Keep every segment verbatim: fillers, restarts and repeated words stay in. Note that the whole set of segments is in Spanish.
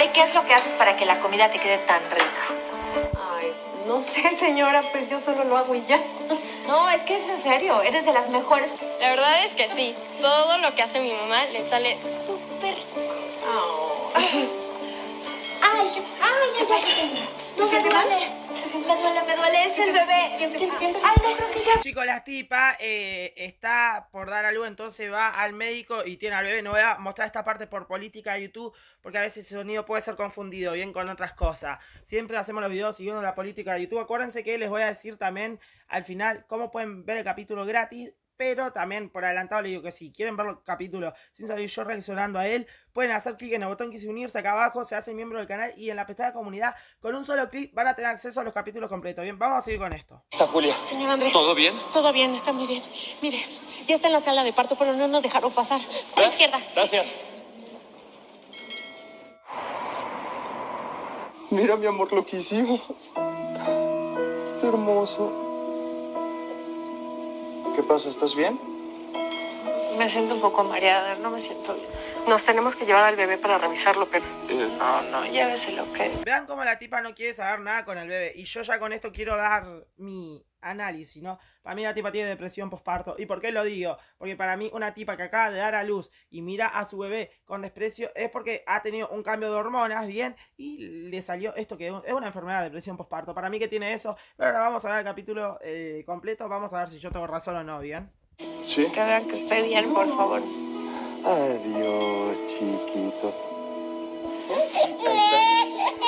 Lore, ¿qué es lo que haces para que la comida te quede tan rica? Ay, no sé, señora, pues yo solo lo hago y ya. No, es que es en serio, eres de las mejores. La verdad es que sí, todo lo que hace mi mamá le sale súper rico. Oh. Ay, ¿qué pasó? Ay, ya, ya. No me duele. Me duele, me duele. Es el bebé. Siéntese, siéntese. Ay, no creo que ya. Chicos, la tipa eh, está por dar a luz, entonces va al médico y tiene al bebé. No voy a mostrar esta parte por política de YouTube, porque a veces el sonido puede ser confundido bien con otras cosas. Siempre hacemos los videos siguiendo la política de YouTube. Acuérdense que les voy a decir también al final cómo pueden ver el capítulo gratis. Pero también por adelantado les digo que si quieren ver los capítulos sin salir yo reaccionando a él, pueden hacer clic en el botón que dice unirse acá abajo, se hacen miembro del canal y en la pestaña de comunidad con un solo clic van a tener acceso a los capítulos completos. Bien, vamos a seguir con esto. Está Julia. Señor Andrés. ¿Todo bien? Todo bien, está muy bien. Mire, ya está en la sala de parto, pero no nos dejaron pasar. A la izquierda. Gracias. Mira, mi amor, lo que hicimos. Está hermoso. ¿Qué pasa? ¿Estás bien? Me siento un poco mareada, no me siento bien. Nos tenemos que llevar al bebé para revisarlo, pero... Eh, No, no, lléveselo, que... Vean cómo la tipa no quiere saber nada con el bebé. Y yo ya con esto quiero dar mi análisis, ¿no? Para mí la tipa tiene depresión postparto. ¿Y por qué lo digo? Porque para mí una tipa que acaba de dar a luz y mira a su bebé con desprecio es porque ha tenido un cambio de hormonas, ¿bien? Y le salió esto que es una enfermedad de depresión postparto. Para mí que tiene eso. Pero ahora vamos a ver el capítulo eh, completo. Vamos a ver si yo tengo razón o no, ¿bien? ¿Sí? Que vean que estoy bien, por favor. Adiós, chiquito. Ahí está.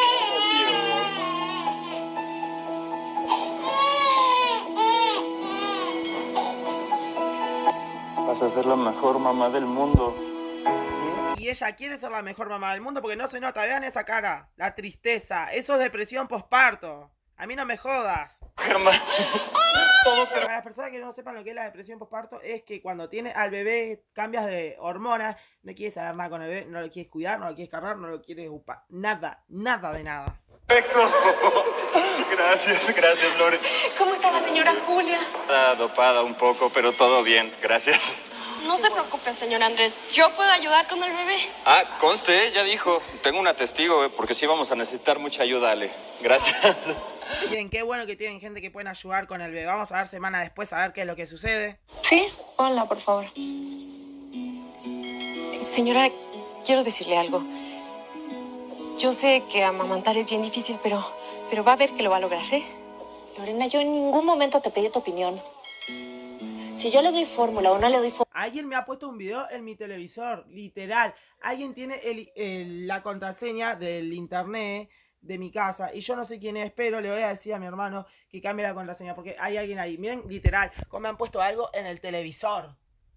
Vas a ser la mejor mamá del mundo. Y ella quiere ser la mejor mamá del mundo porque no se nota. Vean esa cara. La tristeza. Eso es depresión postparto. A mí no me jodas. Germán. Todo pero... Para las personas que no sepan lo que es la depresión postparto, es que cuando tiene al bebé cambias de hormonas, no quieres saber nada con el bebé, no lo quieres cuidar, no lo quieres cargar, no lo quieres upar. Nada, nada de nada. Perfecto. Gracias, gracias, Lore. ¿Cómo está la señora Julia? Está dopada un poco, pero todo bien, gracias. No se preocupe, señor Andrés. Yo puedo ayudar con el bebé. Ah, conste, ya dijo. Tengo una testigo, eh, porque sí vamos a necesitar mucha ayuda, Ale. Gracias. Bien, qué bueno que tienen gente que pueden ayudar con el bebé. Vamos a ver semana después a ver qué es lo que sucede. Sí, ponla, por favor. Señora, quiero decirle algo. Yo sé que amamantar es bien difícil, pero, pero va a ver que lo va a lograr, ¿eh? Lorena, yo en ningún momento te pedí tu opinión. Si yo le doy fórmula o no le doy fórmula... Alguien me ha puesto un video en mi televisor, literal. Alguien tiene el, el, la contraseña del internet de mi casa y yo no sé quién es, pero le voy a decir a mi hermano que cambie la contraseña porque hay alguien ahí. Miren, literal, cómo me han puesto algo en el televisor.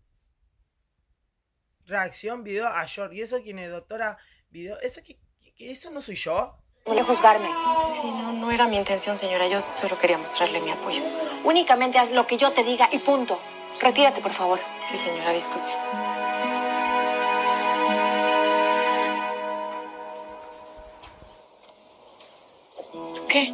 Reacción video a short. ¿Y eso quién es, doctora? Video. ¿Eso que, que eso no soy yo? No le juzgarme. Sí, no, no era mi intención, señora. Yo solo quería mostrarle mi apoyo. Únicamente haz lo que yo te diga y punto. Retírate, por favor. Sí, señora, disculpe. ¿Qué?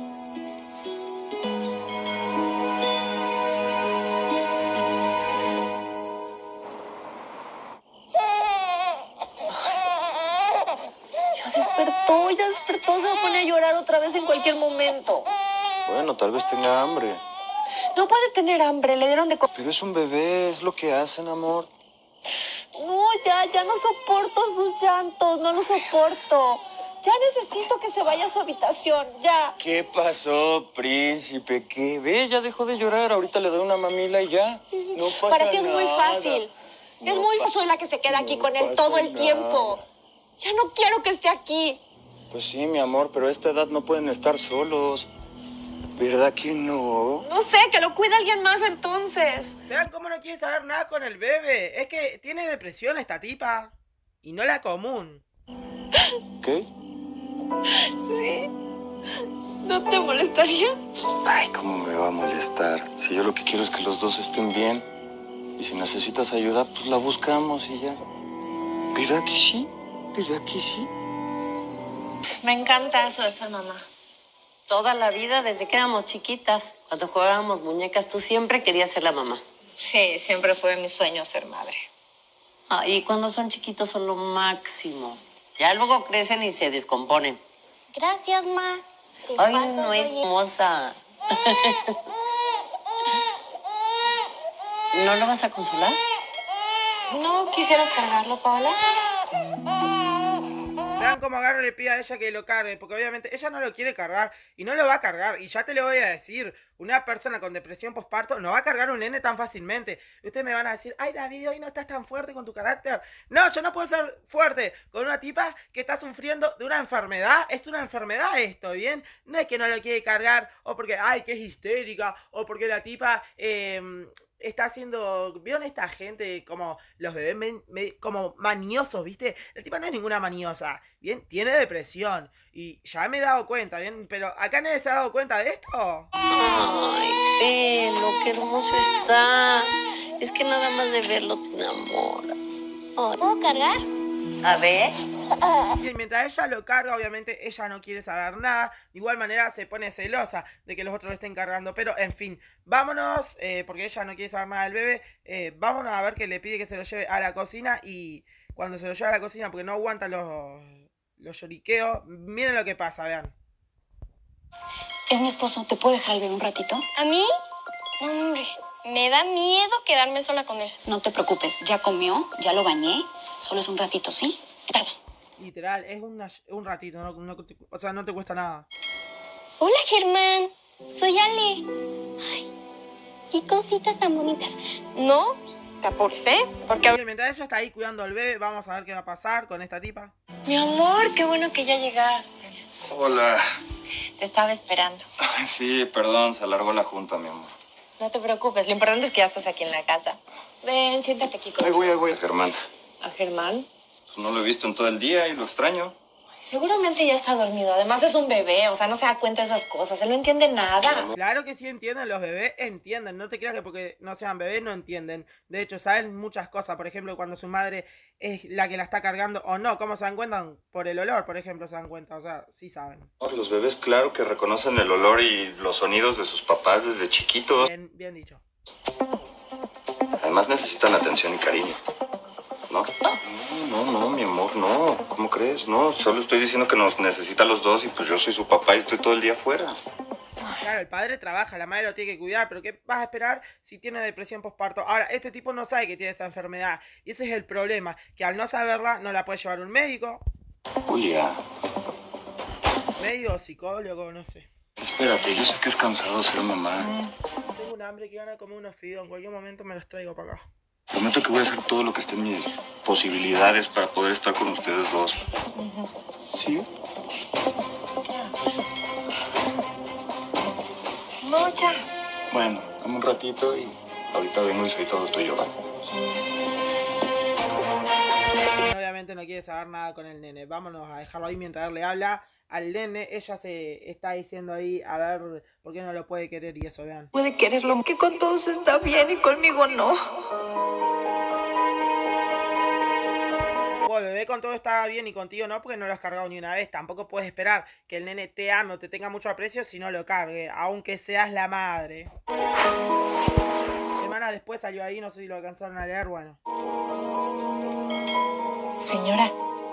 Ya despertó, ya despertó. Se va a poner a llorar otra vez en cualquier momento. Bueno, tal vez tenga hambre. No puede tener hambre, le dieron de comer. Pero es un bebé, es lo que hacen, amor. No, ya, ya no soporto sus llantos, no lo soporto. Ya necesito que se vaya a su habitación, ya. ¿Qué pasó, príncipe? ¿Qué? Ve, ya dejó de llorar. Ahorita le doy una mamila y ya. Sí, sí. No pasa Para ti es muy nada. fácil. No es muy pasa- soy la que se queda aquí no con él pasa todo el nada. tiempo. Ya no quiero que esté aquí. Pues sí, mi amor, pero a esta edad no pueden estar solos. ¿Verdad que no? No sé, que lo cuide alguien más entonces. Vean cómo no quiere saber nada con el bebé. Es que tiene depresión esta tipa. Y no la común. ¿Qué? Sí. ¿No te molestaría? Ay, ¿cómo me va a molestar? Si yo lo que quiero es que los dos estén bien. Y si necesitas ayuda, pues la buscamos y ya. ¿Verdad que sí? ¿Verdad que sí? Me encanta eso de ser mamá. Toda la vida, desde que éramos chiquitas, cuando jugábamos muñecas, tú siempre querías ser la mamá. Sí, siempre fue mi sueño ser madre. Ah, y cuando son chiquitos son lo máximo. Ya luego crecen y se descomponen. Gracias, ma. ¿Qué Ay, pasas, no es oye? hermosa. ¿No lo vas a consolar? ¿No quisieras cargarlo, Paola? Vean cómo agarra y le pide a ella que lo cargue, porque obviamente ella no lo quiere cargar y no lo va a cargar. Y ya te lo voy a decir, una persona con depresión postparto no va a cargar un nene tan fácilmente. Y ustedes me van a decir, ay David, hoy no estás tan fuerte con tu carácter. No, yo no puedo ser fuerte con una tipa que está sufriendo de una enfermedad. Es una enfermedad esto, ¿bien? No es que no lo quiere cargar o porque, ay, que es histérica o porque la tipa... Eh, está haciendo, ¿vieron esta gente como los bebés me, me, como maniosos, viste? La tipa no es ninguna maniosa, ¿bien? Tiene depresión y ya me he dado cuenta, ¿bien? Pero acá nadie se ha dado cuenta de esto. Ay, pelo, qué hermoso está. Es que nada más de verlo te enamoras. Ay. ¿Puedo cargar? A ver. Y mientras ella lo carga, obviamente ella no quiere saber nada. De igual manera se pone celosa de que los otros lo estén cargando. Pero en fin, vámonos, eh, porque ella no quiere saber nada del bebé. Eh, vámonos a ver que le pide que se lo lleve a la cocina. Y cuando se lo lleva a la cocina, porque no aguanta los, los lloriqueos, miren lo que pasa, vean. Es mi esposo, ¿te puedo dejar al bebé un ratito? ¿A mí? No, hombre, me da miedo quedarme sola con él. No te preocupes, ya comió, ya lo bañé. Solo es un ratito, ¿sí? Perdón. Literal, es una, un ratito, no, no, o sea, no te cuesta nada. Hola, Germán. Soy Ale. Ay, qué cositas tan bonitas. No, te apures, ¿eh? Porque Y mientras ella está ahí cuidando al bebé, vamos a ver qué va a pasar con esta tipa. mi amor, qué bueno que ya llegaste. Hola. Te estaba esperando. Ay, sí, perdón, se alargó la junta, mi amor. No te preocupes, lo importante es que ya estás aquí en la casa. Ven, siéntate aquí Ahí conmigo. voy, ahí voy. Germán, ¿A Germán? pues no lo he visto en todo el día y lo extraño. Seguramente ya está dormido. Además es un bebé, o sea, no se da cuenta de esas cosas. Él no entiende nada. Claro que sí entienden, los bebés entienden. No te creas que porque no sean bebés no entienden. De hecho, saben muchas cosas. Por ejemplo, cuando su madre es la que la está cargando o no. ¿Cómo se dan cuenta? Por el olor, por ejemplo, se dan cuenta. O sea, sí saben. Los bebés, claro que reconocen el olor y los sonidos de sus papás desde chiquitos. Bien, bien dicho. Además necesitan atención y cariño. ¿No? No, no, no, mi amor, no. ¿Cómo crees? No, solo estoy diciendo que nos necesita a los dos y pues yo soy su papá y estoy todo el día afuera. Claro, el padre trabaja, la madre lo tiene que cuidar, pero ¿qué vas a esperar si tiene depresión postparto? Ahora, este tipo no sabe que tiene esta enfermedad y ese es el problema, que al no saberla no la puede llevar un médico, Julia, médico, psicólogo, no sé. espérate, yo sé que es cansado ser mamá. Tengo un hambre que gana de comer unos fideos, en cualquier momento me los traigo para acá. Prometo que voy a hacer todo lo que esté en mis posibilidades para poder estar con ustedes dos. ¿Sí? No, ya. Bueno, dame un ratito y ahorita vengo y soy todo tuyo, ¿vale? Obviamente no quiere saber nada con el nene. Vámonos a dejarlo ahí mientras él le habla al nene. Ella se está diciendo ahí a ver por qué no lo puede querer y eso, vean. Puede quererlo, que con todos está bien y conmigo no. Oh, el bebé con todo está bien y contigo no, porque no lo has cargado ni una vez. Tampoco puedes esperar que el nene te ame o te tenga mucho aprecio si no lo cargue, aunque seas la madre. Semanas después salió ahí, no sé si lo alcanzaron a leer, bueno. Señora,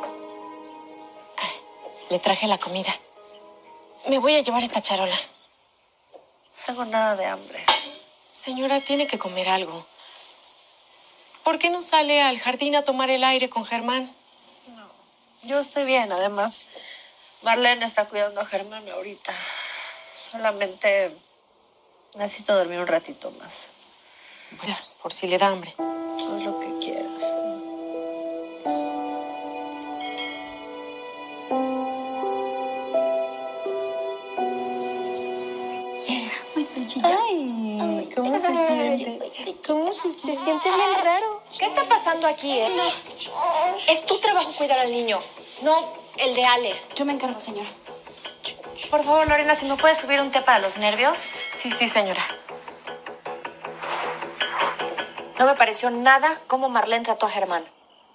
le traje la comida. Me voy a llevar esta charola. No tengo nada de hambre. Señora, tiene que comer algo. ¿Por qué no sale al jardín a tomar el aire con Germán? No, yo estoy bien. Además, Marlene está cuidando a Germán ahorita. Solamente necesito dormir un ratito más. Ya, por si le da hambre. Haz lo que quieras. Ay, ¿cómo se siente? ¿Cómo se siente? Se siente bien raro. ¿Qué está pasando aquí, eh? Es tu trabajo cuidar al niño, no el de Ale. Yo me encargo, señora. Por favor, Lorena, si me puedes subir un té para los nervios. Sí, sí, señora. No me pareció nada cómo Marlene trató a Germán.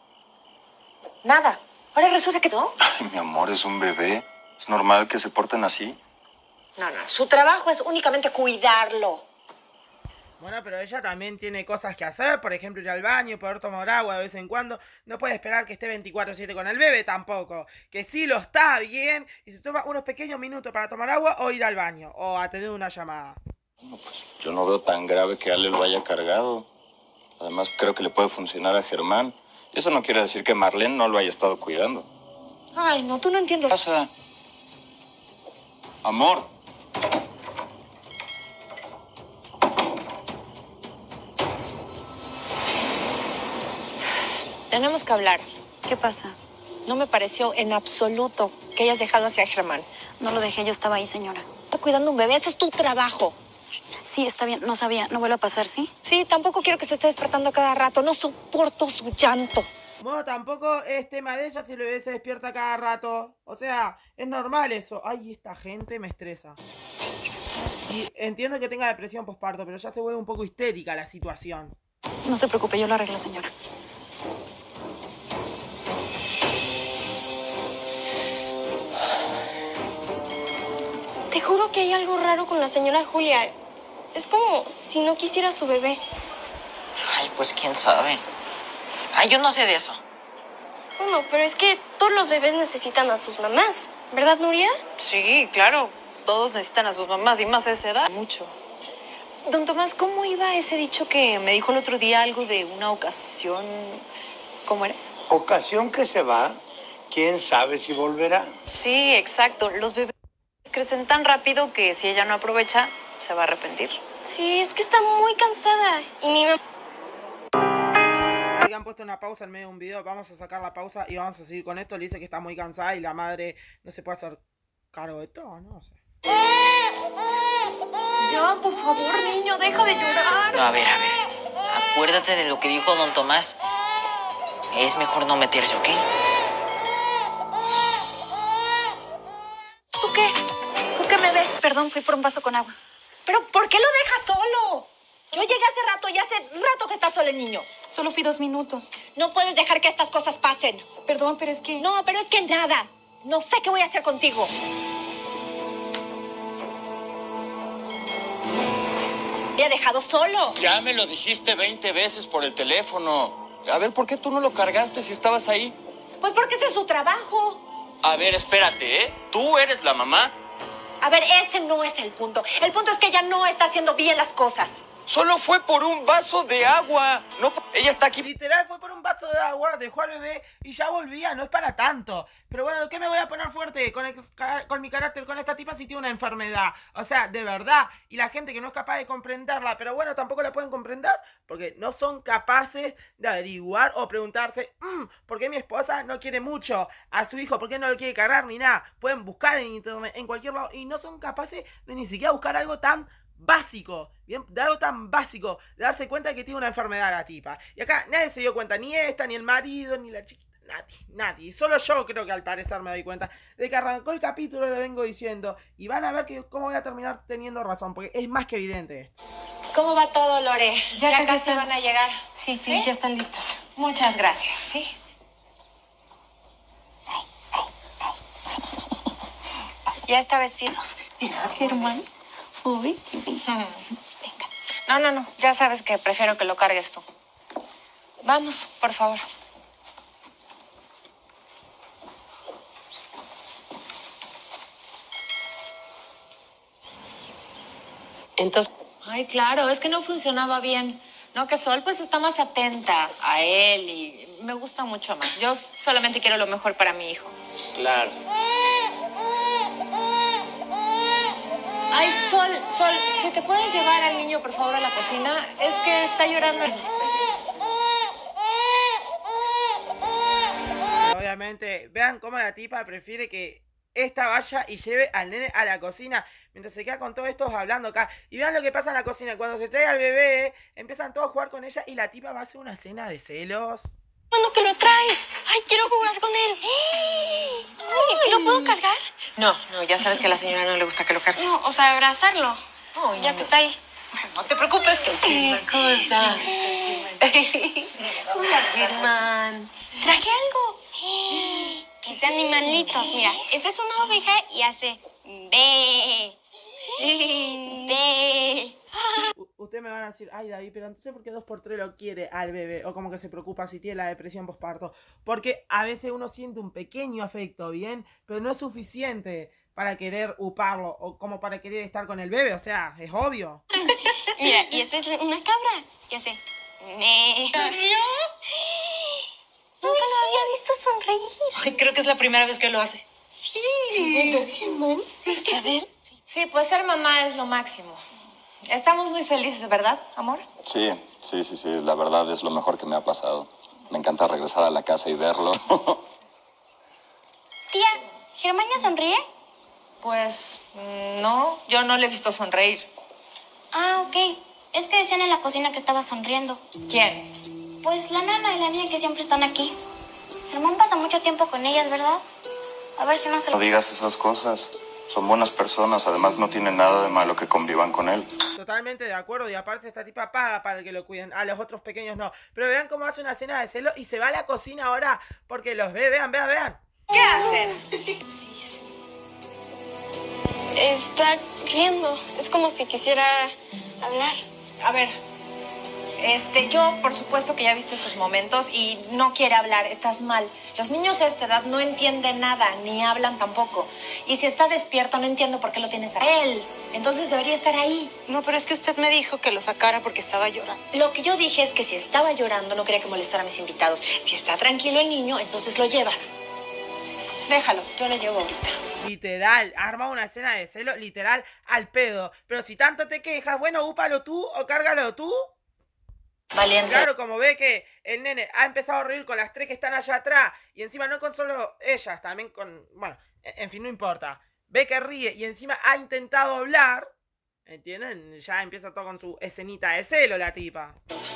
Nada. Ahora resulta que no. Ay, mi amor, es un bebé. ¿Es normal que se porten así? No, no. Su trabajo es únicamente cuidarlo. Bueno, pero ella también tiene cosas que hacer, por ejemplo ir al baño, poder tomar agua de vez en cuando. No puede esperar que esté veinticuatro siete con el bebé tampoco. Que sí lo está bien y se toma unos pequeños minutos para tomar agua o ir al baño o atender una llamada. Bueno, pues yo no veo tan grave que Ale lo haya cargado. Además creo que le puede funcionar a Germán. Y eso no quiere decir que Marlene no lo haya estado cuidando. Ay, no, tú no entiendes. ¿Qué pasa? Amor. Tenemos que hablar. ¿Qué pasa? No me pareció en absoluto que hayas dejado hacia Germán. No lo dejé, yo estaba ahí, señora. Está cuidando un bebé, ese es tu trabajo. Sí, está bien, no sabía. ¿No vuelve a pasar, sí? Sí, tampoco quiero que se esté despertando cada rato. No soporto su llanto. Bueno, tampoco es tema de ella si el bebé se despierta cada rato. O sea, es normal eso. Ay, esta gente me estresa. Y entiendo que tenga depresión postparto, pero ya se vuelve un poco histérica la situación. No se preocupe, yo lo arreglo, señora. Te juro que hay algo raro con la señora Julia. Es como si no quisiera a su bebé. Ay, pues quién sabe. Ay, yo no sé de eso. Bueno, pero es que todos los bebés necesitan a sus mamás. ¿Verdad, Nuria? Sí, claro. Todos necesitan a sus mamás y más a esa edad. Mucho. Don Tomás, ¿cómo iba ese dicho que me dijo el otro día algo de una ocasión? ¿Cómo era? Ocasión que se va, quién sabe si volverá. Sí, exacto. Los bebés crecen tan rápido que si ella no aprovecha, se va a arrepentir. Sí, es que está muy cansada. Y mi mamá... Han puesto una pausa en medio de un video. Vamos a sacar la pausa y vamos a seguir con esto. Le dice que está muy cansada y la madre no se puede hacer cargo de todo, no sé. Ya, por favor, niño, deja de llorar. No, a ver, a ver. Acuérdate de lo que dijo don Tomás. Es mejor no meterse, ¿ok? ¿Tú qué? ¿Tú qué me ves? Perdón, fui por un vaso con agua. ¿Pero por qué lo dejas solo? Yo llegué hace rato y hace rato que está solo el niño. Solo fui dos minutos. No puedes dejar que estas cosas pasen. Perdón, pero es que... No, pero es que nada. No sé qué voy a hacer contigo. Me ha dejado solo. Ya me lo dijiste veinte veces por el teléfono. A ver, ¿por qué tú no lo cargaste si estabas ahí? Pues porque ese es su trabajo. A ver, espérate, ¿eh? ¿Tú eres la mamá? A ver, ese no es el punto. El punto es que ella no está haciendo bien las cosas. Solo fue por un vaso de agua. No, ella está aquí. Literal fue por un vaso de agua, dejó al bebé y ya volvía, no es para tanto. Pero bueno, ¿qué me voy a poner fuerte con, el, con mi carácter con esta tipa si tiene una enfermedad? O sea, de verdad. Y la gente que no es capaz de comprenderla, pero bueno, tampoco la pueden comprender porque no son capaces de averiguar o preguntarse, mmm, ¿por qué mi esposa no quiere mucho a su hijo? ¿Por qué no lo quiere cargar ni nada? Pueden buscar en internet, en cualquier lado, y no son capaces de ni siquiera buscar algo tan básico, bien, de algo tan básico, de darse cuenta de que tiene una enfermedad la tipa. Y acá nadie se dio cuenta, ni esta, ni el marido, ni la chiquita, nadie, nadie. Solo yo creo que al parecer me doy cuenta de que arrancó el capítulo, lo vengo diciendo, y van a ver que cómo voy a terminar teniendo razón, porque es más que evidente esto. ¿Cómo va todo, Lore? Ya, ya casi casi están. van a llegar. Sí, sí, ¿sí? Ya están listos. Muchas gracias. Sí. Ya está vestidos. Mira, Germán. Uy, Venga. No, no, no. Ya sabes que prefiero que lo cargues tú. Vamos, por favor. Entonces... Ay, claro, es que no funcionaba bien. No, que Sol pues está más atenta a él y me gusta mucho más. Yo solamente quiero lo mejor para mi hijo. Claro. Ay, Sol, Sol, si te puedes llevar al niño, por favor, a la cocina. Es que está llorando. Obviamente, vean cómo la tipa prefiere que esta vaya y lleve al nene a la cocina mientras se queda con todos estos hablando acá. Y vean lo que pasa en la cocina. Cuando se trae al bebé, empiezan todos a jugar con ella y la tipa va a hacer una cena de celos. Bueno, que lo traes. Ay, quiero jugar con él. Ay, ¿lo puedo cargar? No, no, ya sabes que a la señora no le gusta que lo cargues. No, o sea, abrazarlo. Ay, ya no. que está ahí. No te preocupes que... ¡Qué cosa! Hola, Germán. ¿Traje algo? Es de animalitos. Mira, esta es una oveja y hace... Ve. Ve. ustedes me van a decir, ay David, pero entonces ¿por qué dos por tres lo quiere al bebé? O como que se preocupa si tiene la depresión postparto. Porque a veces uno siente un pequeño afecto, ¿bien? Pero no es suficiente para querer uparlo o como para querer estar con el bebé, o sea, es obvio. Mira, y esta es una cabra. ¿Qué hace? Me... ¿Sonrió? Nunca lo había visto sonreír. Ay, creo que es la primera vez que lo hace. Sí. Bueno, A ver. Sí, pues ser mamá es lo máximo. Estamos muy felices, ¿verdad, amor? Sí, sí, sí, sí, la verdad es lo mejor que me ha pasado. Me encanta regresar a la casa y verlo. Tía, ¿Germán ya sonríe? Pues no, yo no le he visto sonreír. Ah, ok. Es que decían en la cocina que estaba sonriendo. ¿Quién? Pues la nana y la niña que siempre están aquí. Germán pasa mucho tiempo con ellas, ¿verdad? A ver si no se No lo... digas esas cosas. Son buenas personas, además no tiene nada de malo que convivan con él. Totalmente de acuerdo, y aparte esta tipa paga para que lo cuiden, a los otros pequeños no. Pero vean cómo hace una escena de celo y se va a la cocina ahora porque los ve, vean, vean, vean. ¿Qué hacen? Está riendo. Es como si quisiera hablar. A ver, este, yo por supuesto que ya he visto estos momentos y no quiere hablar, estás mal. Los niños a esta edad no entienden nada, ni hablan tampoco. Y si está despierto, no entiendo por qué lo tienes a él. Entonces debería estar ahí. No, pero es que usted me dijo que lo sacara porque estaba llorando. Lo que yo dije es que si estaba llorando, no quería que molestara a mis invitados. Si está tranquilo el niño, entonces lo llevas. Déjalo, yo lo llevo ahorita. Literal, arma una escena de celo, literal, al pedo. Pero si tanto te quejas, bueno, úpalo tú o cárgalo tú. Valiente. Claro, como ve que el nene ha empezado a reír con las tres que están allá atrás. Y encima no con solo ellas, también con... Bueno, en fin, no importa. Ve que ríe y encima ha intentado hablar. ¿Entienden? Ya empieza todo con su escenita de celo la tipa.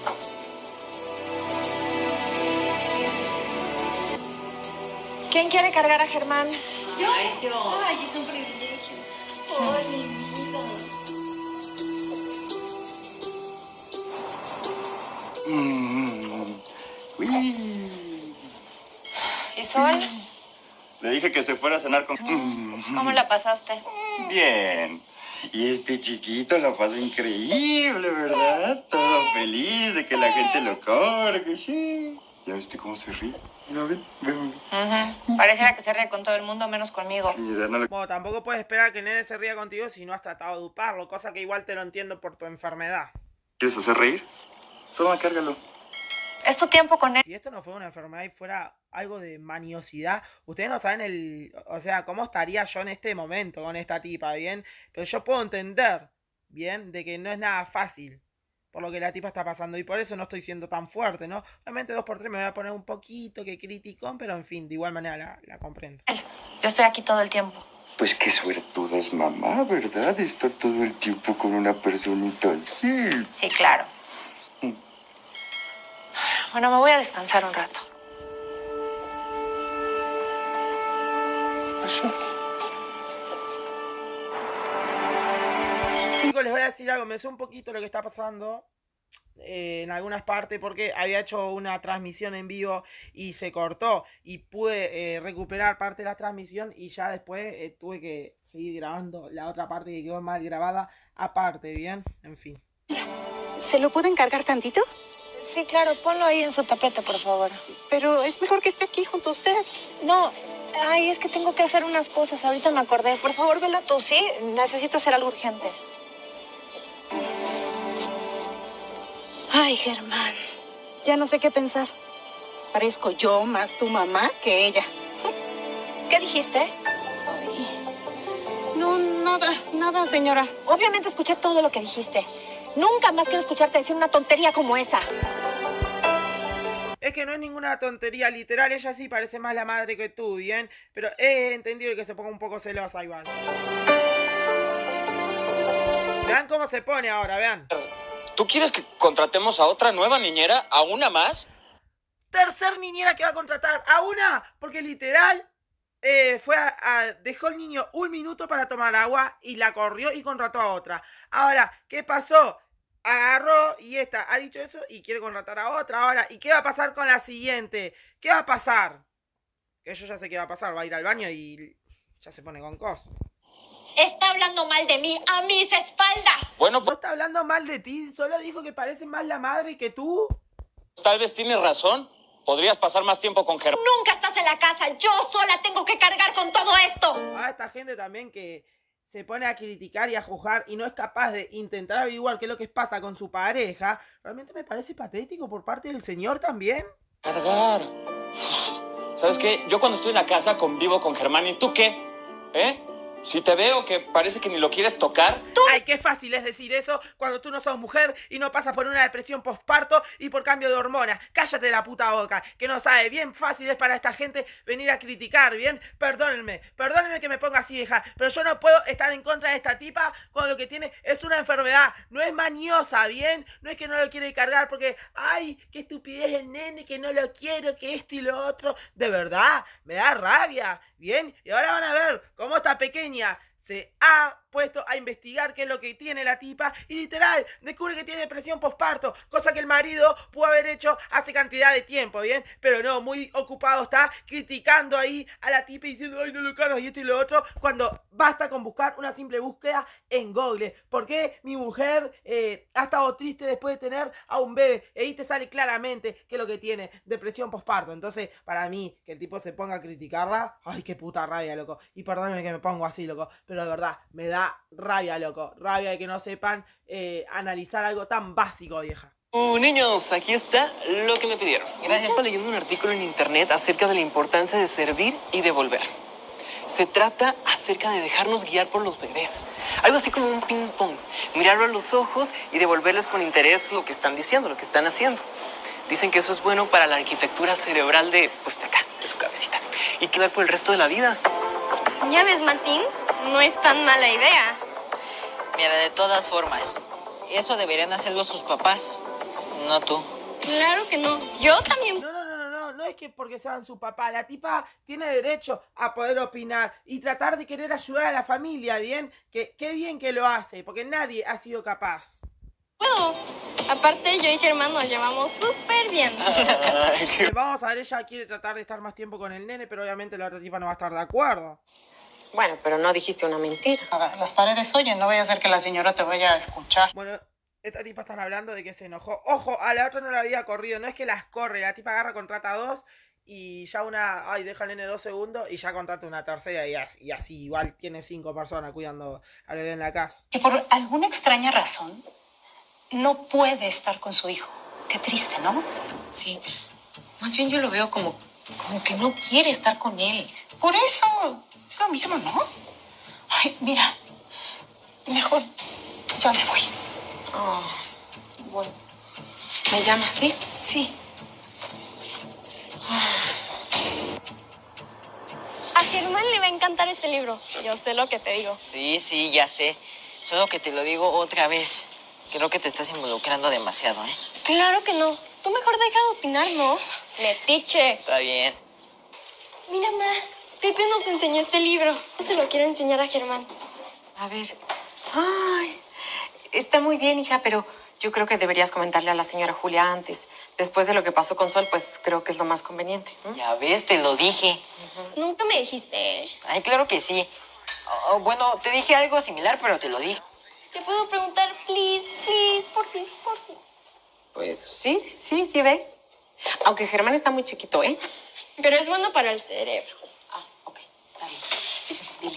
¿Quién quiere cargar a Germán? ¿Yo? Ay, yo. Ay, es un privilegio. Ay, mi vida. Mm. Uy. ¿Y Sol? Le dije que se fuera a cenar con... ¿Cómo la pasaste? Bien. Y este chiquito la pasó increíble, ¿verdad? Todo feliz de que la gente lo cargue, sí. ¿Ya viste cómo se ríe? Mira, ven, ven. Uh-huh. Pareciera que se ríe con todo el mundo, menos conmigo. Mira, no le... Bueno, tampoco puedes esperar que el nene se ría contigo si no has tratado de uparlo. Cosa que igual te lo entiendo por tu enfermedad. ¿Quieres hacer reír? Toma, cárgalo. Es tu tiempo con él. Si esto no fuera una enfermedad y fuera algo de maniosidad, ustedes no saben el... O sea, cómo estaría yo en este momento con esta tipa, ¿bien? Pero yo puedo entender, ¿bien? De que no es nada fácil por lo que la tipa está pasando. Y por eso no estoy siendo tan fuerte, ¿no? Obviamente dos por tres me voy a poner un poquito que criticón, pero en fin, de igual manera la, la comprendo. Yo estoy aquí todo el tiempo. Pues qué suertuda es mamá, ¿verdad? Estar todo el tiempo con una personita así. Sí, claro. Bueno, me voy a descansar un rato. Chicos, les voy a decir algo. Me sé un poquito lo que está pasando eh, en algunas partes porque había hecho una transmisión en vivo y se cortó. Y pude eh, recuperar parte de la transmisión y ya después eh, tuve que seguir grabando la otra parte que quedó mal grabada aparte, ¿bien? En fin. ¿Se lo puedo encargar tantito? Sí, claro, ponlo ahí en su tapete, por favor. Pero es mejor que esté aquí junto a ustedes. No, ay, es que tengo que hacer unas cosas. Ahorita me acordé. Por favor, vela tú, ¿sí? Necesito hacer algo urgente. Ay, Germán, ya no sé qué pensar. Parezco yo más tu mamá que ella. ¿Qué dijiste? Ay, no, nada, nada, señora. Obviamente escuché todo lo que dijiste. Nunca más quiero escucharte decir una tontería como esa. Es que no es ninguna tontería, literal, ella sí parece más la madre que tú, ¿bien? Pero he entendido que se ponga un poco celosa igual. Vean cómo se pone ahora, vean. ¿Tú quieres que contratemos a otra nueva niñera? ¿A una más? Tercer niñera que va a contratar, a una, porque literal eh, fue a, a, dejó al niño un minuto para tomar agua y la corrió y contrató a otra. Ahora, ¿qué pasó? Agarró y esta ha dicho eso y quiere contratar a otra ahora. ¿Y qué va a pasar con la siguiente? ¿Qué va a pasar? Que yo ya sé qué va a pasar, va a ir al baño y ya se pone con cosas. Está hablando mal de mí a mis espaldas. Bueno, pues no está hablando mal de ti, solo dijo que parece más la madre que tú. Tal vez tienes razón. Podrías pasar más tiempo con Germán. Nunca estás en la casa. Yo sola tengo que cargar con todo esto. Ah, esta gente también que se pone a criticar y a juzgar y no es capaz de intentar averiguar qué es lo que pasa con su pareja, realmente me parece patético por parte del señor también. Cargar. ¿Sabes qué? Yo cuando estoy en la casa convivo con Germán. ¿Y tú qué? ¿Eh? Si te veo que parece que ni lo quieres tocar. Ay, qué fácil es decir eso cuando tú no sos mujer y no pasas por una depresión postparto y por cambio de hormonas. Cállate la puta boca, que no sabe. Bien fácil es para esta gente venir a criticar, ¿bien? Perdónenme, perdónenme que me ponga así, vieja, pero yo no puedo estar en contra de esta tipa cuando lo que tiene es una enfermedad. No es mañosa, ¿bien? No es que no lo quiere cargar porque, ay, qué estupidez el nene, que no lo quiero, que esto y lo otro. De verdad, me da rabia, ¿bien? Y ahora van a ver cómo esta pequeña se ha puesto a investigar qué es lo que tiene la tipa y literal descubre que tiene depresión postparto, cosa que el marido pudo haber hecho hace cantidad de tiempo, ¿bien? Pero no, muy ocupado está criticando ahí a la tipa y diciendo, ay, no lo cargas y esto y lo otro, cuando basta con buscar una simple búsqueda en Google. ¿Por qué mi mujer eh, ha estado triste después de tener a un bebé? Y ahí te sale claramente qué es lo que tiene, depresión postparto. Entonces, para mí, que el tipo se ponga a criticarla, ay, qué puta rabia, loco. Y perdóname que me pongo así, loco, pero de verdad, me da rabia, loco. Rabia de que no sepan eh, analizar algo tan básico, vieja. Uh, niños, aquí está lo que me pidieron. Gracias. Estaba leyendo un artículo en internet acerca de la importancia de servir y devolver. Se trata acerca de dejarnos guiar por los bebés. Algo así como un ping pong. Mirarlo a los ojos y devolverles con interés lo que están diciendo, lo que están haciendo. Dicen que eso es bueno para la arquitectura cerebral de, pues, de acá, de su cabecita. Y quedar por el resto de la vida. Ya ves, Martín, no es tan mala idea. Mira, de todas formas, eso deberían hacerlo sus papás, no tú. Claro que no, yo también. No, no, no, no, no, no es que porque sean su papá, la tipa tiene derecho a poder opinar y tratar de querer ayudar a la familia, ¿bien? Que qué bien que lo hace, porque nadie ha sido capaz. Puedo. Aparte, yo y Germán nos llevamos súper bien. Vamos a ver, ella quiere tratar de estar más tiempo con el nene, pero obviamente la otra tipa no va a estar de acuerdo. Bueno, pero no dijiste una mentira. Las paredes oyen, no vaya a ser que la señora te vaya a escuchar. Bueno, esta tipa están hablando de que se enojó. Ojo, a la otra no la había corrido, no es que las corre, la tipa agarra, contrata dos y ya una, ay, deja al nene dos segundos y ya contrata una tercera y así, y así igual tiene cinco personas cuidando al bebé en la casa. Que por alguna extraña razón no puede estar con su hijo. Qué triste, ¿no? Sí, más bien yo lo veo como, como que no quiere estar con él. Por eso, es lo mismo, ¿no? Ay, mira, mejor ya me voy. Oh, bueno, ¿me llamas, sí? Sí. A Germán le va a encantar este libro. Yo sé lo que te digo. Sí, sí, ya sé. Solo que te lo digo otra vez. Creo que te estás involucrando demasiado, ¿eh? Claro que no. Tú mejor deja de opinar, ¿no? Metiche. Está bien. Mira, ma, Pepe nos enseñó este libro. No se lo quiero enseñar a Germán. A ver. Ay, está muy bien, hija, pero yo creo que deberías comentarle a la señora Julia antes. Después de lo que pasó con Sol, pues creo que es lo más conveniente. ¿eh? Ya ves, te lo dije. Uh-huh. Nunca me dijiste. Ay, claro que sí. Oh, bueno, te dije algo similar, pero te lo dije. ¿Te puedo preguntar, please, please, porfis, porfis? Pues sí, sí, sí ve. Aunque Germán está muy chiquito, ¿eh? Pero es bueno para el cerebro. Ah, ok, está bien. Dile.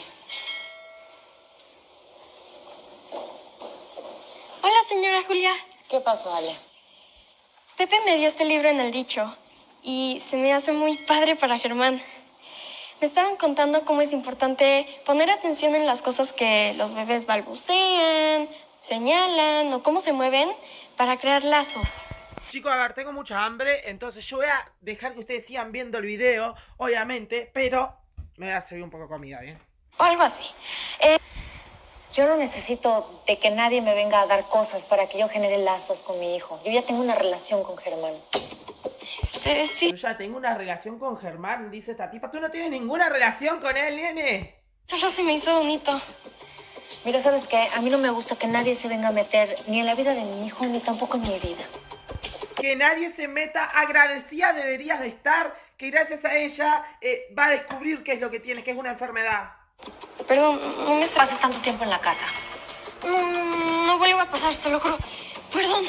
Hola, señora Julia. ¿Qué pasó, Ale? Pepe me dio este libro en el dicho y se me hace muy padre para Germán. Me estaban contando cómo es importante poner atención en las cosas que los bebés balbucean, señalan o cómo se mueven para crear lazos. Chicos, a ver, tengo mucha hambre, entonces yo voy a dejar que ustedes sigan viendo el video, obviamente, pero me voy a servir un poco de comida, ¿bien? O algo así. Eh... Yo no necesito de que nadie me venga a dar cosas para que yo genere lazos con mi hijo. Yo ya tengo una relación con Germán. Sí, sí. Yo ya tengo una relación con Germán, dice esta tipa. ¿Tú no tienes ninguna relación con él, nene? Solo se me hizo bonito. Mira, ¿sabes qué? A mí no me gusta que nadie se venga a meter ni en la vida de mi hijo, ni tampoco en mi vida. Que nadie se meta, agradecida deberías de estar, que gracias a ella eh, va a descubrir qué es lo que tiene, que es una enfermedad. Perdón, no me... Pases tanto tiempo en la casa. No, no, no vuelvo a pasar, se lo juro. Perdón.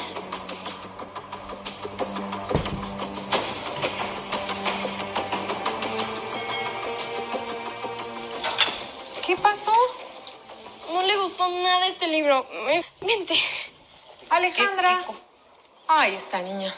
¿Qué pasó? No le gustó nada este libro. Vente. Alejandra. Ay, esta niña.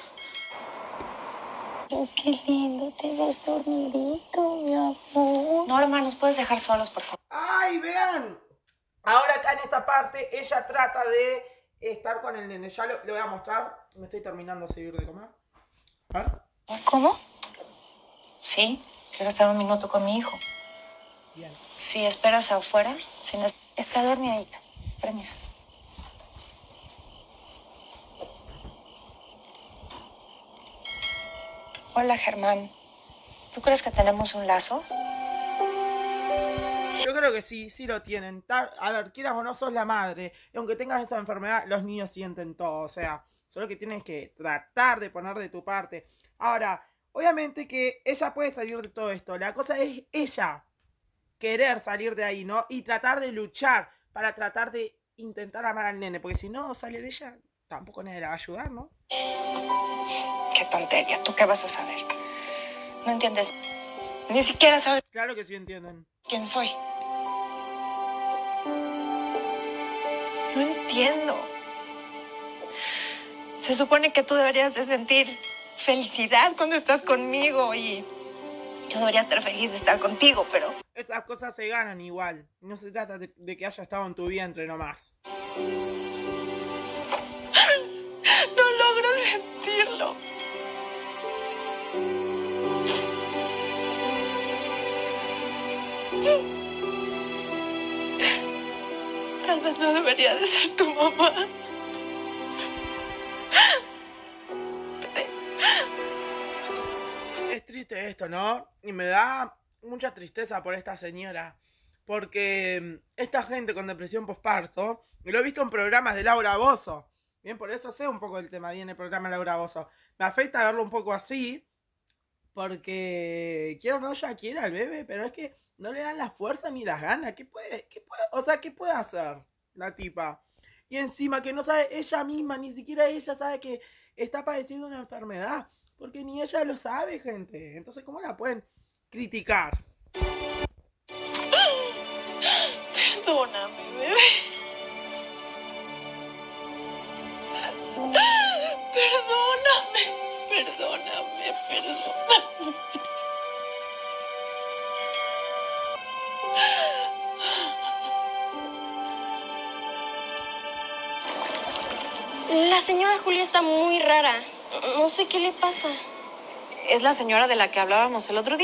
Oh, qué lindo, te ves dormidito, mi amor. Norma, ¿nos puedes dejar solos, por favor? ¡Ay, vean! Ahora acá en esta parte, ella trata de estar con el nene. Ya lo, le voy a mostrar. Me estoy terminando de seguir de comer. A ver. ¿Cómo? Sí, quiero estar un minuto con mi hijo. Bien. Si esperas afuera, si no... Está dormidito. Permiso. Hola, Germán. ¿Tú crees que tenemos un lazo? Yo creo que sí, sí lo tienen. A ver, quieras o no, sos la madre. Y aunque tengas esa enfermedad, los niños sienten todo. O sea, solo que tienes que tratar de poner de tu parte. Ahora, obviamente que ella puede salir de todo esto. La cosa es ella querer salir de ahí, ¿no? Y tratar de luchar para tratar de intentar amar al nene. Porque si no sale de ella, tampoco nadie la va a ayudar, ¿no? Qué tontería. ¿Tú qué vas a saber? No entiendes. Ni siquiera sabes... Claro que sí entienden. ¿Quién soy? No entiendo. Se supone que tú deberías de sentir felicidad cuando estás conmigo y yo debería estar feliz de estar contigo, pero... Esas cosas se ganan igual. No se trata de, de que haya estado en tu vientre nomás. No logro sentirlo. Tal vez no debería de ser tu mamá. Es triste esto, ¿no? Y me da mucha tristeza por esta señora. Porque esta gente con depresión postparto, y lo he visto en programas de Laura Bozzo. Bien, por eso sé un poco del tema bien el programa de Laura Bozzo. Me afecta verlo un poco así. Porque quiero o no, ella quiere al bebé, pero es que no le dan la fuerza ni las ganas. ¿Qué puede, qué puede, o sea, ¿qué puede hacer la tipa? Y encima que no sabe ella misma, ni siquiera ella sabe que está padeciendo una enfermedad. Porque ni ella lo sabe, gente. Entonces, ¿cómo la pueden criticar? Perdóname, bebé. Perdóname, perdóname, perdóname. La señora Julia está muy rara. No sé qué le pasa. ¿Es la señora de la que hablábamos el otro día?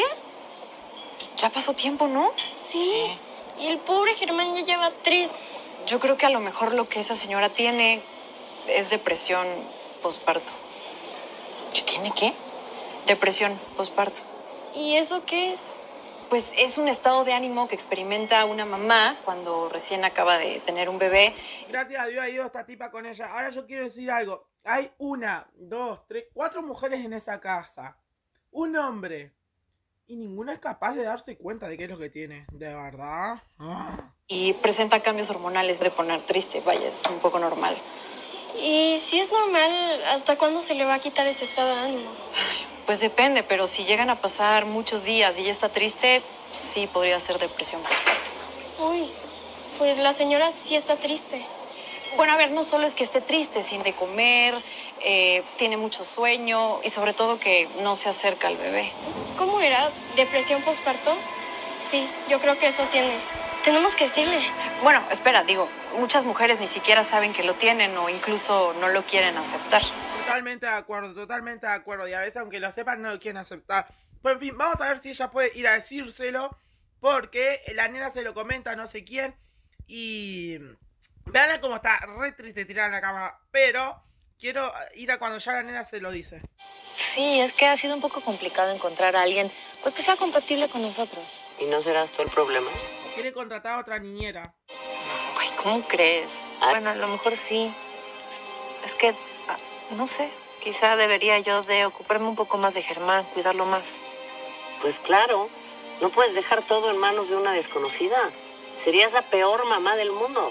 Ya pasó tiempo, ¿no? Sí. sí. Y el pobre Germán ya lleva tres. Yo creo que a lo mejor lo que esa señora tiene es depresión postparto. ¿Qué tiene qué? Depresión postparto. ¿Y eso qué es? Pues es un estado de ánimo que experimenta una mamá cuando recién acaba de tener un bebé. Gracias a Dios ha ido esta tipa con ella. Ahora yo quiero decir algo. Hay una, dos, tres, cuatro mujeres en esa casa. Un hombre. Y ninguna es capaz de darse cuenta de qué es lo que tiene. ¿De verdad? Ah. Y presenta cambios hormonales de poner triste. Vaya, es un poco normal. Y si es normal, ¿hasta cuándo se le va a quitar ese estado de ánimo? Pues depende, pero si llegan a pasar muchos días y ella está triste, sí podría ser depresión postparto. Uy, pues la señora sí está triste. Bueno, a ver, no solo es que esté triste, sin de comer, eh, tiene mucho sueño y sobre todo que no se acerca al bebé. ¿Cómo era? ¿Depresión postparto? Sí, yo creo que eso tiene. Tenemos que decirle. Bueno, espera, digo, muchas mujeres ni siquiera saben que lo tienen o incluso no lo quieren aceptar. Totalmente de acuerdo, totalmente de acuerdo. Y a veces, aunque lo sepan, no lo quieren aceptar. Pero en fin, vamos a ver si ella puede ir a decírselo. Porque la nena se lo comenta a no sé quién. Y vean cómo está re triste tirada en la cama. Pero quiero ir a cuando ya la nena se lo dice. Sí, es que ha sido un poco complicado encontrar a alguien pues que sea compatible con nosotros. ¿Y no serás tú el problema? Quiere contratar a otra niñera. Ay, ¿cómo crees? Bueno, a lo mejor sí. Es que, no sé, quizá debería yo de ocuparme un poco más de Germán, cuidarlo más. Pues claro, No puedes dejar todo en manos de una desconocida. Serías la peor mamá del mundo.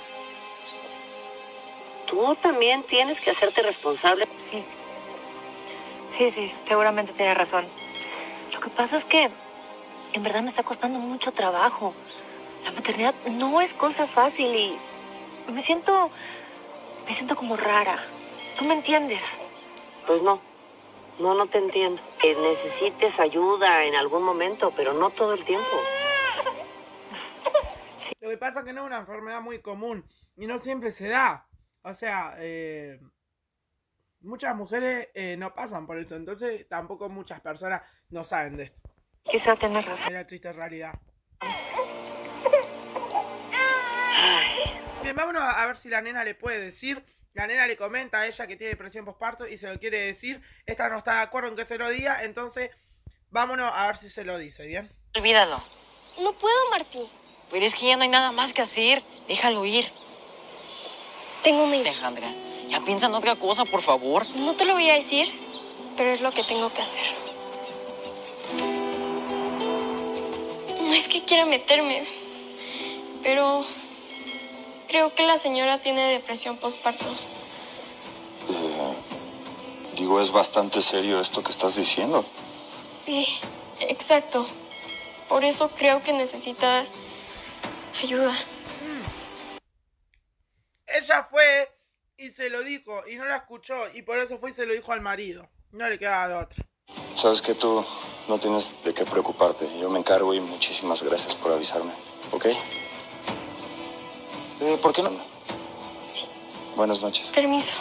Tú también tienes que hacerte responsable. Sí. Sí, sí, seguramente tienes razón. Lo que pasa es que en verdad me está costando mucho trabajo. La maternidad no es cosa fácil y me siento, me siento como rara. ¿Tú me entiendes? Pues no. No, no te entiendo. Que necesites ayuda en algún momento, pero no todo el tiempo. Sí. Lo que pasa es que no es una enfermedad muy común y no siempre se da. O sea, eh, muchas mujeres eh, no pasan por esto, entonces tampoco muchas personas no saben de esto. Quizá tenés razón. Es la triste realidad. Bien, vámonos a ver si la nena le puede decir. La nena le comenta a ella que tiene depresión postparto y se lo quiere decir. Esta no está de acuerdo en que se lo diga, entonces vámonos a ver si se lo dice, ¿bien? Olvídalo. No puedo, Martí. Pero es que ya no hay nada más que hacer. Déjalo ir. Tengo una idea. Alejandra, ya piensa en otra cosa, por favor. No te lo voy a decir, pero es lo que tengo que hacer. No es que quiera meterme, pero creo que la señora tiene depresión postparto. Eh, digo, es bastante serio esto que estás diciendo. Sí, exacto. Por eso creo que necesita ayuda. Ella fue y se lo dijo y no la escuchó y por eso fue y se lo dijo al marido. No le quedaba de otra. Sabes que tú no tienes de qué preocuparte. Yo me encargo y muchísimas gracias por avisarme. ¿Ok? Eh, ¿Por qué no? Sí. Buenas noches. Permiso.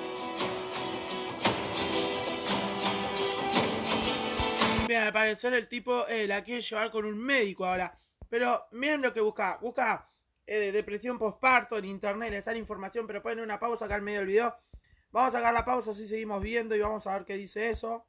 Bien, al parecer el tipo eh, la quiere llevar con un médico ahora. Pero miren lo que busca. Busca eh, depresión postparto en internet. Le sale información, pero ponen una pausa acá en medio del video. Vamos a sacar la pausa, así seguimos viendo y vamos a ver qué dice eso.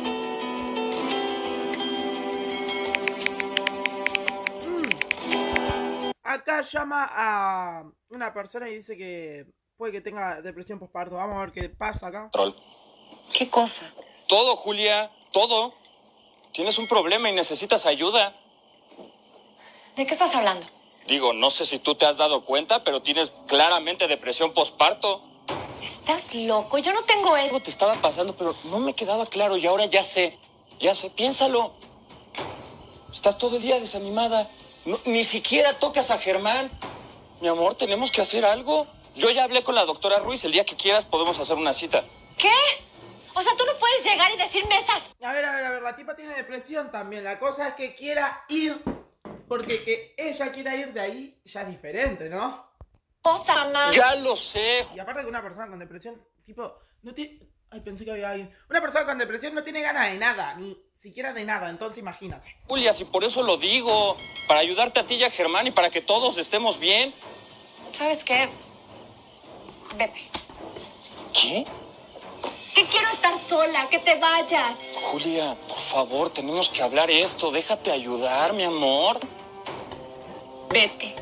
Acá llama a una persona y dice que puede que tenga depresión postparto. Vamos a ver qué pasa acá. Troll. ¿Qué cosa? Todo, Julia, todo. Tienes un problema y necesitas ayuda. ¿De qué estás hablando? Digo, no sé si tú te has dado cuenta, pero tienes claramente depresión postparto. ¿Estás loco? Yo no tengo eso. Algo te estaba pasando, pero no me quedaba claro y ahora ya sé. Ya sé, piénsalo. Estás todo el día desanimada. No, ni siquiera tocas a Germán. Mi amor, tenemos que hacer algo. Yo ya hablé con la doctora Ruiz. El día que quieras podemos hacer una cita. ¿Qué? O sea, tú no puedes llegar y decirme esas... A ver, a ver, a ver, la tipa tiene depresión también. La cosa es que quiera ir, porque que ella quiera ir de ahí ya es diferente, ¿no? Cosa, mamá. Ya lo sé. Y aparte que una persona con depresión, tipo, no tiene... Ay, pensé que había alguien. Una persona con depresión no tiene ganas de nada, ni siquiera de nada, entonces imagínate. Julia, si por eso lo digo, para ayudarte a ti y a Germán y para que todos estemos bien. ¿Sabes qué? Vete. ¿Qué? Que quiero estar sola, que te vayas. Julia, por favor, tenemos que hablar esto. Déjate ayudar, mi amor. Vete.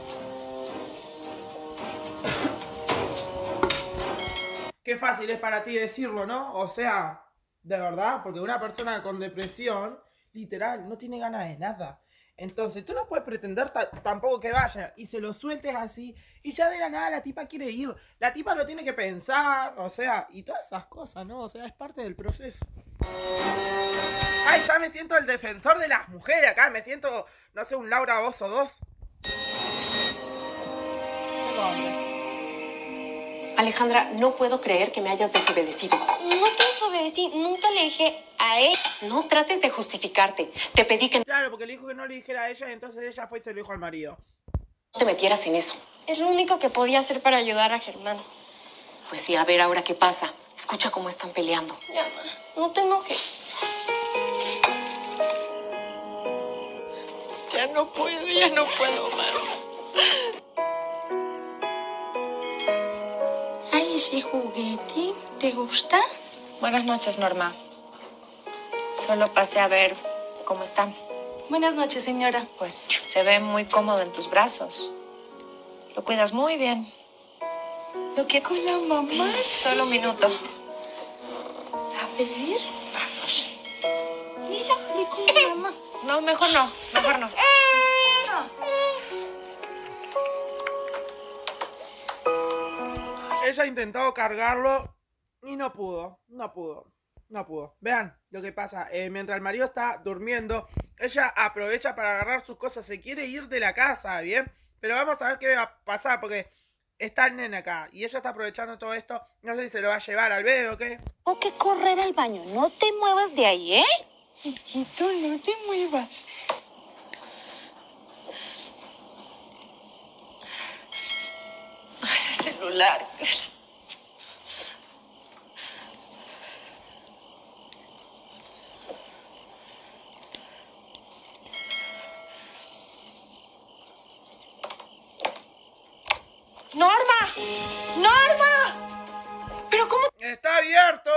Qué fácil es para ti decirlo, ¿no? O sea, de verdad, porque una persona con depresión, literal, no tiene ganas de nada. Entonces, tú no puedes pretender tampoco que vaya y se lo sueltes así y ya de la nada la tipa quiere ir. La tipa lo tiene que pensar, o sea, y todas esas cosas, ¿no? O sea, es parte del proceso. Ay, ya me siento el defensor de las mujeres acá, me siento, no sé, un Laura Bozo dos. Alejandra, no puedo creer que me hayas desobedecido. No te desobedecí, nunca le dije a él. No trates de justificarte. Te pedí que Claro, porque le dijo que no le dijera a ella y entonces ella fue y se lo dijo al marido. no te metieras en eso. Es lo único que podía hacer para ayudar a Germán. Pues sí, a ver ahora qué pasa. Escucha cómo están peleando. Ya, ma, no te enojes. Ya no puedo, ya no puedo más. Ay, ese juguete, ¿te gusta? Buenas noches, Norma. Solo pasé a ver cómo están. Buenas noches, señora. Pues se ve muy cómodo en tus brazos. Lo cuidas muy bien. ¿Lo que con la mamá? Solo un minuto. A ver. Vamos. Mira, le con la mamá. no, mejor no, mejor no. Ella ha intentado cargarlo y no pudo, no pudo, no pudo. Vean lo que pasa, eh, mientras el marido está durmiendo, ella aprovecha para agarrar sus cosas, se quiere ir de la casa, ¿bien? Pero vamos a ver qué va a pasar, porque está el nene acá y ella está aprovechando todo esto. No sé si se lo va a llevar al bebé o qué. Tengo que correr al baño, no te muevas de ahí, ¿eh? Chiquito, no te muevas. Ay, el celular. ¡Norma! ¡Norma! ¿Pero cómo? ¡Está abierto!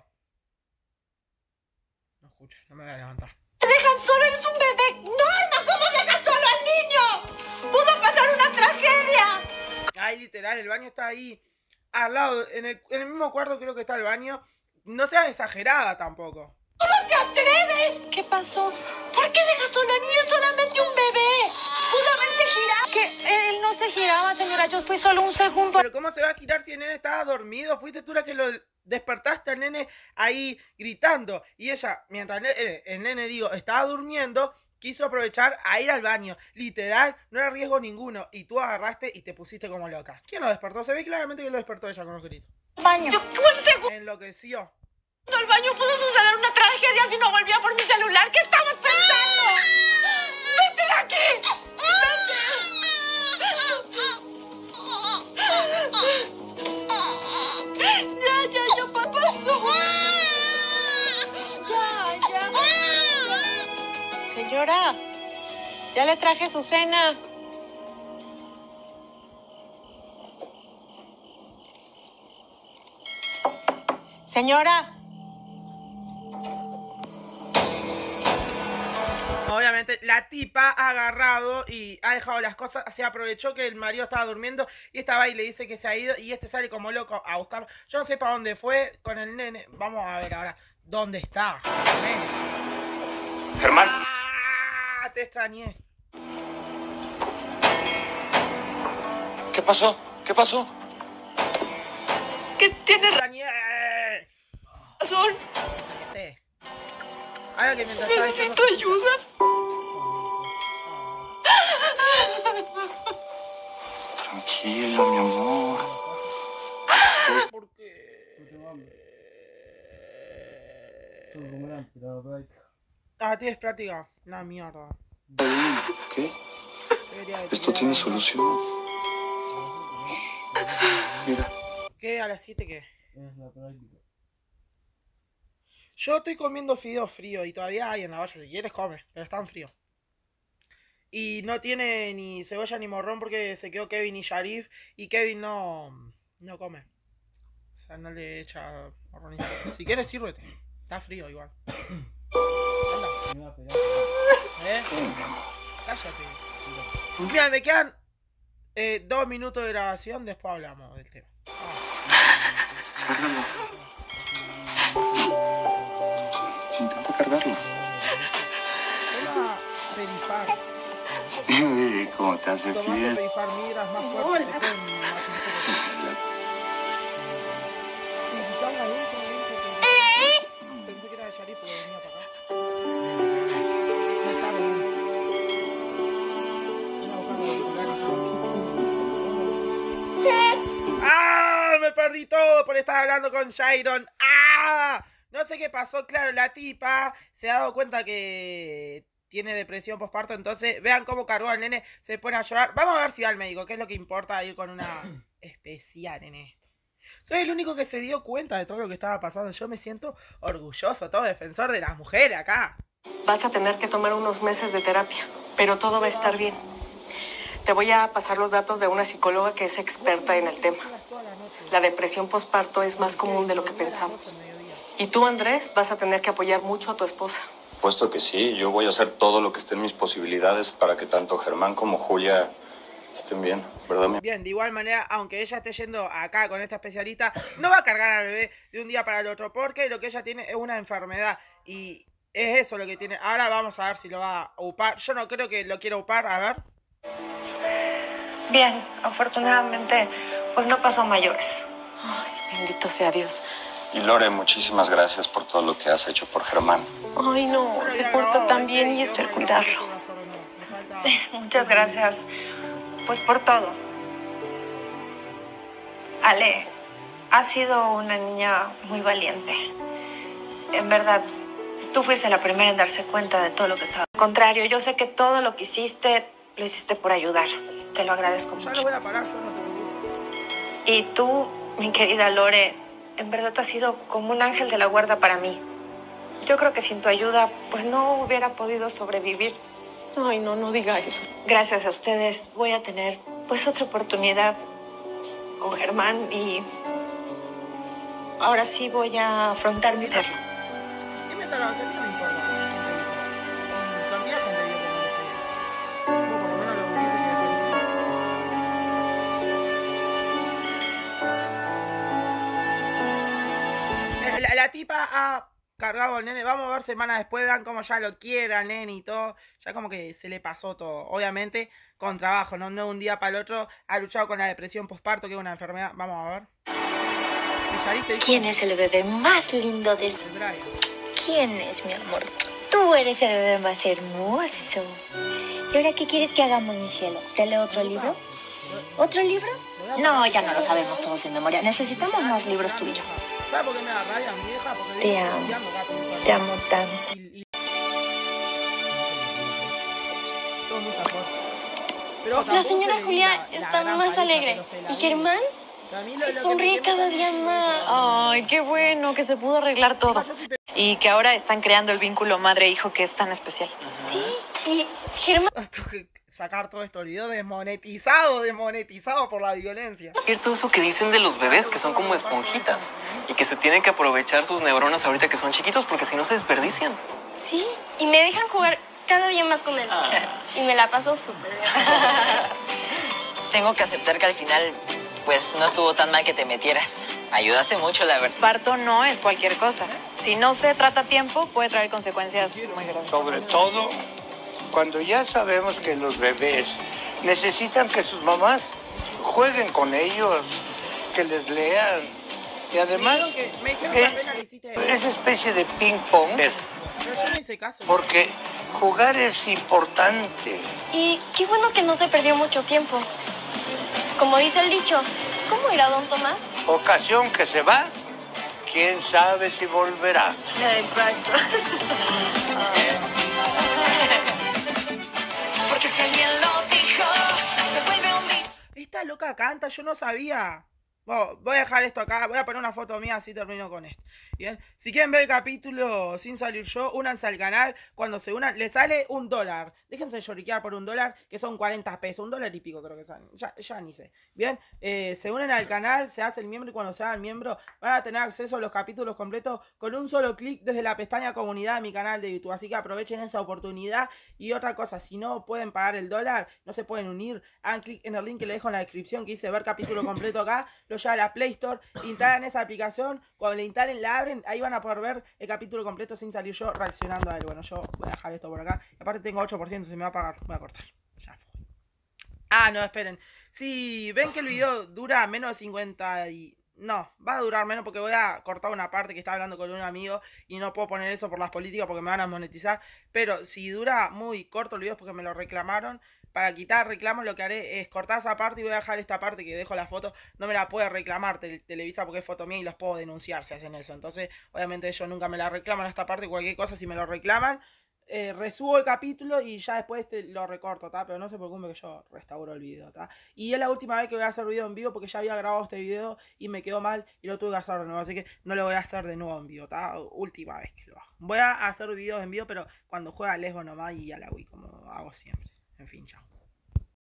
No escucha, no me voy a levantar. ¡Te dejan solo! ¡Eres un bebé! ¡Norma! ¿Cómo dejas solo al niño? ¡Pudo pasar una tragedia! Ay, literal, el baño está ahí al lado, en el, en el mismo cuarto creo que está el baño. No seas exagerada tampoco. ¿Cómo te atreves? ¿Qué pasó? ¿Por qué dejas solo al niño? ¡Es solamente un bebé! ¡Pudo haberse girado! Que él no se giraba, señora, yo fui solo un segundo. Pero ¿cómo se va a girar si el nene estaba dormido? Fuiste tú la que lo despertaste al nene ahí gritando. Y ella, mientras el nene, el nene digo, estaba durmiendo, quiso aprovechar a ir al baño. Literal, no era riesgo ninguno. Y tú agarraste y te pusiste como loca. ¿Quién lo despertó? Se ve claramente que lo despertó ella con los gritos. Baño. ¿Cuál segundo? Enloqueció. El baño pudo suceder una tragedia si no volvía por mi celular. ¿Qué estabas pensando? ¡Vete de aquí! ¡Vete! Ya, ya, ya pasó. Ya, ya. Señora, ya le traje su cena. Señora. Obviamente la tipa ha agarrado y ha dejado las cosas, se aprovechó que el marido estaba durmiendo y estaba ahí, le dice que se ha ido y este sale como loco a buscar. Yo no sé para dónde fue con el nene. Vamos a ver ahora dónde está. Germán. Ah, te extrañé. ¿Qué pasó? ¿Qué pasó? ¿Qué tienes Extrañé. razón? Este. Ahora que mientras estaba diciendo- Necesito ayuda. Tranquila, mi amor. ¿Por qué? Ah, tienes práctica. Una mierda. ¿Qué? Debería de Esto tirar tiene algo. solución. Mira. ¿Qué? ¿A las siete qué? Yo estoy comiendo fideos fríos y todavía hay en la olla. Si quieres, come, pero están fríos. Y no tiene ni cebolla ni morrón porque se quedó Kevin y Sharif. Y Kevin no, no come. O sea, no le echa morrón ni cebolla. Si quieres, sírvete. Está frío igual. Anda. ¿Eh? Cállate. Mira, me quedan eh, dos minutos de grabación. Después hablamos del tema. Intenta cargarlo. Toma Perifar. ¿Cómo te hace Tomate fiel? Perifar, migras más fuerte. Te pueden matar. Sí, quitala adentro, adentro, que- Pensé que era de Sharif porque venía para acá. No está bien. Voy a buscar los auriculares ahora. ¡Ah! Me perdí todo por estar hablando con Jairon. ¡Ah! No sé qué pasó, claro, la tipa se ha dado cuenta que tiene depresión postparto, entonces vean cómo cargó al nene, se pone a llorar. Vamos a ver si va al médico, que es lo que importa ir con una especial en esto. Soy el único que se dio cuenta de todo lo que estaba pasando. Yo me siento orgulloso, todo defensor de las mujeres acá. Vas a tener que tomar unos meses de terapia, pero todo va a estar bien. Te voy a pasar los datos de una psicóloga que es experta en el tema. La depresión postparto es más común de lo que pensamos. Y tú, Andrés, vas a tener que apoyar mucho a tu esposa. Puesto que sí, yo voy a hacer todo lo que esté en mis posibilidades para que tanto Germán como Julia estén bien, ¿verdad, mi? Bien, de igual manera, aunque ella esté yendo acá con esta especialista, no va a cargar al bebé de un día para el otro, porque lo que ella tiene es una enfermedad y es eso lo que tiene. Ahora vamos a ver si lo va a upar. Yo no creo que lo quiera upar, a ver. Bien, afortunadamente, pues no pasó a mayores. Ay, bendito sea Dios. Y Lore, muchísimas gracias por todo lo que has hecho por Germán. Ay, no, se porta tan bien y espero cuidarlo. Muchas gracias, pues por todo. Ale, has sido una niña muy valiente. En verdad, tú fuiste la primera en darse cuenta de todo lo que estaba. Al contrario, yo sé que todo lo que hiciste, lo hiciste por ayudar. Te lo agradezco mucho. Ya lo voy a parar, yo no te preocupes. Y tú, mi querida Lore, en verdad has sido como un ángel de la guarda para mí. Yo creo que sin tu ayuda, pues no hubiera podido sobrevivir. Ay, no, no diga eso. Gracias a ustedes voy a tener, pues, otra oportunidad con Germán y ahora sí voy a afrontar mi terror. Dime todo, a mí no me importa. Cantidad de gente dio como este. Por lo menos los gurises que defendí. La, la tipa ha cargado al nene. Vamos a ver semanas después. Vean cómo ya lo quiere al nene y todo. Ya como que se le pasó todo. Obviamente con trabajo, no, no un día para el otro. Ha luchado con la depresión postparto, que es una enfermedad. Vamos a ver. ¿Quién es el bebé más lindo de este? ¿Quién es, mi amor? Tú eres el bebé más hermoso. ¿Y ahora qué quieres que hagamos, mi cielo? ¿Te leo otro libro? ¿Otro libro? No, ya no lo sabemos todos en memoria. Necesitamos más libros tú y yo. ¿Sabes por qué me da rabia, mi vieja? Porque Te amo. Te amo tanto. La señora Julia está más alegre. ¿Y Germán? Sonríe cada día más. Ay, qué bueno que se pudo arreglar todo. Y que ahora están creando el vínculo madre-hijo que es tan especial. Sí, y Germán... Tengo que sacar todo esto, el video desmonetizado, desmonetizado por la violencia. Cierto eso que dicen de los bebés, que son como esponjitas y que se tienen que aprovechar sus neuronas ahorita que son chiquitos porque si no se desperdician. Sí, y me dejan jugar cada día más con él. Ah. Y me la paso súper bien. Tengo que aceptar que al final, pues, no estuvo tan mal que te metieras. Ayudaste mucho, la verdad. Parto no es cualquier cosa. Si no se trata a tiempo, puede traer consecuencias muy graves. Sobre todo cuando ya sabemos que los bebés necesitan que sus mamás jueguen con ellos, que les lean. Y además, es, esa especie de ping-pong, porque jugar es importante. Y qué bueno que no se perdió mucho tiempo. Como dice el dicho, ¿cómo irá don Tomás? Ocasión que se va, quién sabe si volverá. Exacto. Porque si alguien lo dijo, se vuelve un dicho. Esta loca canta, yo no sabía. Bueno, voy a dejar esto acá, voy a poner una foto mía, así termino con esto. Bien, si quieren ver el capítulo sin salir yo, únanse al canal. Cuando se unan, les sale un dólar. Déjense lloriquear por un dólar, que son cuarenta pesos, un dólar y pico creo que salen. Ya, ya ni sé. Bien, eh, se unen al canal, se hace el miembro y cuando se hagan miembro van a tener acceso a los capítulos completos con un solo clic desde la pestaña comunidad de mi canal de YouTube. Así que aprovechen esa oportunidad. Y otra cosa, si no pueden pagar el dólar, no se pueden unir, hagan clic en el link que les dejo en la descripción que dice ver capítulo completo acá. Lo lleva a la Play Store, instalan esa aplicación, cuando le instalen la abren, ahí van a poder ver el capítulo completo sin salir yo reaccionando a él. Bueno, yo voy a dejar esto por acá, y aparte tengo ocho por ciento, se me va a pagar, voy a cortar, ya fue. Ah, no, esperen, si ven que el video dura menos de cincuenta y... No, va a durar menos porque voy a cortar una parte que estaba hablando con un amigo y no puedo poner eso por las políticas porque me van a monetizar. Pero si dura muy corto el video es porque me lo reclamaron. Para quitar reclamos lo que haré es cortar esa parte y voy a dejar esta parte que dejo la foto. No me la puede reclamar te Televisa porque es foto mía y los puedo denunciar si hacen eso. Entonces, obviamente ellos nunca me la reclaman esta parte. Cualquier cosa si me lo reclaman, eh, resubo el capítulo y ya después este lo recorto, ¿tá? Pero no se preocupen que yo restauro el video, ¿tá? Y es la última vez que voy a hacer video en vivo porque ya había grabado este video y me quedó mal y lo tuve que hacer de nuevo. Así que no lo voy a hacer de nuevo en vivo, ¿tá? Última vez que lo hago. Voy a hacer videos en vivo pero cuando juega a Lesbo nomás y a la Wii como hago siempre. En fin, chao.